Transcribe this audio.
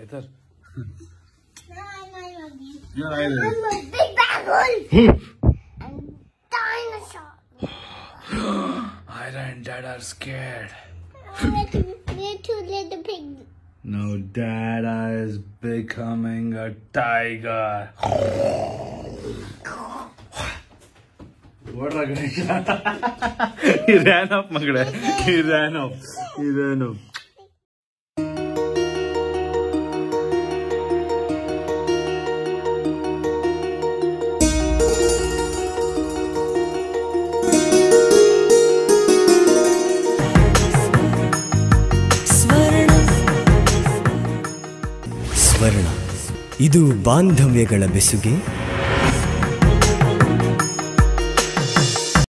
Ether. You're either. I'm a big bad wolf. I'm dinosaur. Ira and Dad are scared. We're two little pigs. No, Dada is becoming a tiger. What are you doing? He ran up, Magda. He ran up. He ran up. ಸ್ವರ್ಣ ಇದು ಬಾಂಧವ್ಯಗಳ ಬೆಸುಗೆ